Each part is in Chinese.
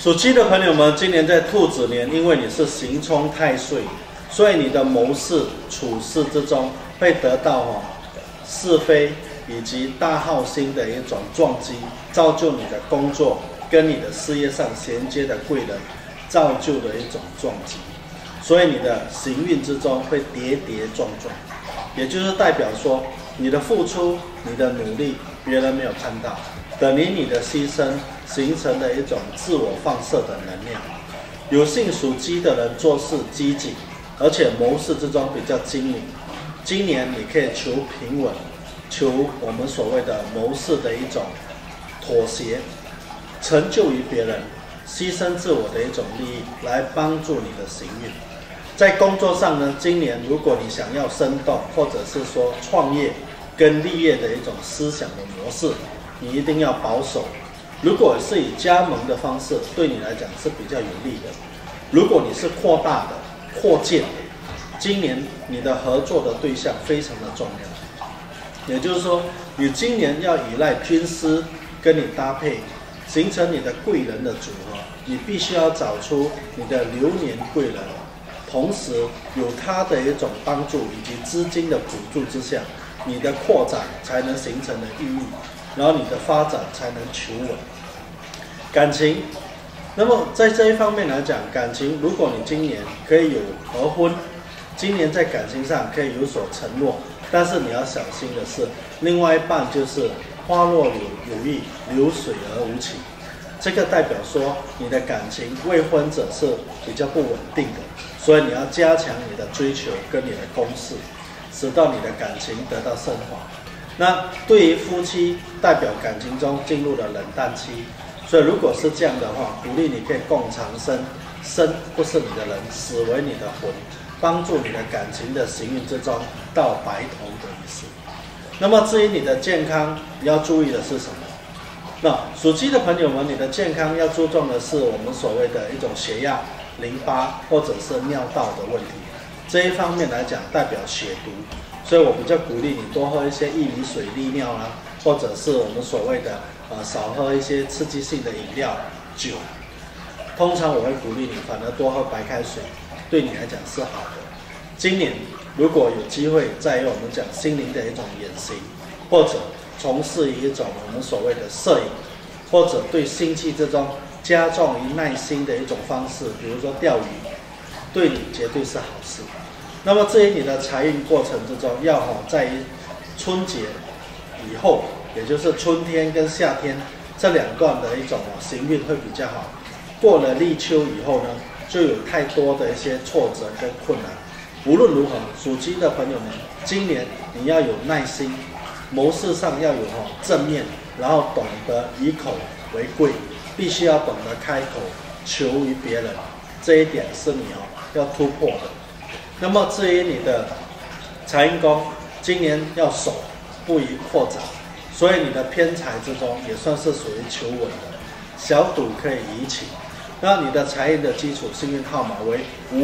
属鸡的朋友们，今年在兔子年，因为你是刑冲太岁，所以你的谋事处事之中会得到是非以及大好心的一种撞击，造就你的工作跟你的事业上衔接的贵人，造就的一种撞击。所以你的行运之中会跌跌撞撞，也就是代表说你的付出、你的努力，别人没有看到，等于你的牺牲形成的一种自我放射的能量。有幸属鸡的人做事积极，而且谋事之中比较精明。今年你可以求平稳，求我们所谓的谋事的一种妥协，成就于别人，牺牲自我的一种利益，来帮助你的行运。在工作上呢，今年如果你想要生动，或者是说创业跟立业的一种思想的模式，你一定要保守。如果是以加盟的方式，对你来讲是比较有利的。如果你是扩大的、扩建的，今年你的合作的对象非常的重要。也就是说，你今年要依赖军师跟你搭配，形成你的贵人的组合。你必须要找出你的流年贵人，同时有他的一种帮助以及资金的补助之下，你的扩展才能形成的意义，然后你的发展才能求稳。感情，那么在这一方面来讲，感情如果你今年可以有合婚，今年在感情上可以有所承诺，但是你要小心的是，另外一半就是花若有意，流水而无情。这个代表说你的感情未婚者是比较不稳定的，所以你要加强你的追求跟你的攻势，使到你的感情得到升华。那对于夫妻，代表感情中进入了冷淡期，所以如果是这样的话，鼓励你可以共长生，生不是你的人，死为你的魂，帮助你的感情的行运之中到白头的意思。那么至于你的健康，你要注意的是什么？那属鸡的朋友们，你的健康要注重的是我们所谓的一种血压、淋巴或者是尿道的问题。这一方面来讲，代表血毒，所以我比较鼓励你多喝一些薏米水利尿啦，或者是我们所谓的少喝一些刺激性的饮料、酒。通常我会鼓励你反而多喝白开水，对你来讲是好的。今年如果有机会再有我们讲心灵的一种演习，或者从事一种我们所谓的摄影，或者对星气之中加重于耐心的一种方式，比如说钓鱼，对你绝对是好事。那么至于你的财运过程之中，要在于春节以后，也就是春天跟夏天这两段的一种行运会比较好。过了立秋以后呢，就有太多的一些挫折跟困难。无论如何，属鸡的朋友们，今年你要有耐心，谋事上要有正面，然后懂得以口为贵，必须要懂得开口求于别人，这一点是你要突破的。那么至于你的财运宫，今年要守，不宜扩展，所以你的偏财之中也算是属于求稳的，小赌可以移起。那你的财运的基础幸运号码为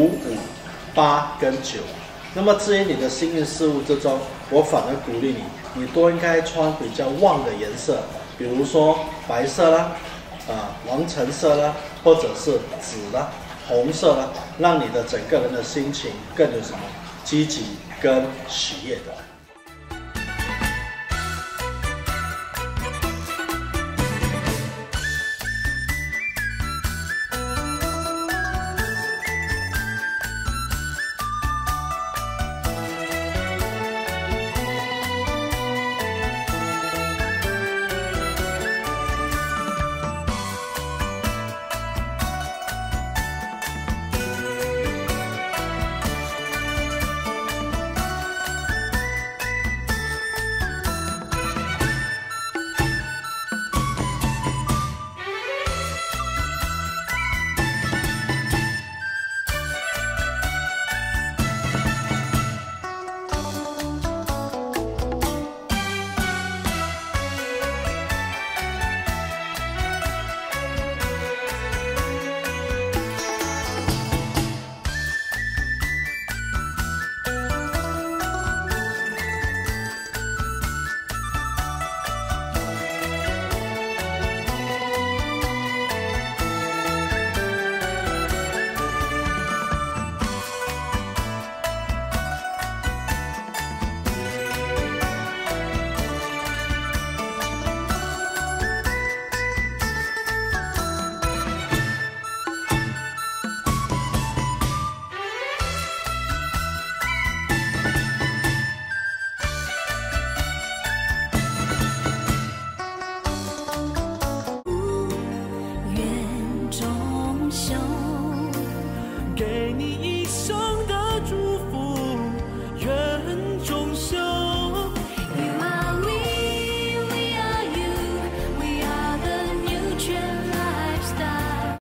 5、5、8跟9。那么至于你的幸运事物之中，我反而鼓励你多应该穿比较旺的颜色，比如说白色啦、黄橙色啦，或者是紫啦、红色啦，让你的整个人的心情更有什么积极跟喜悦的。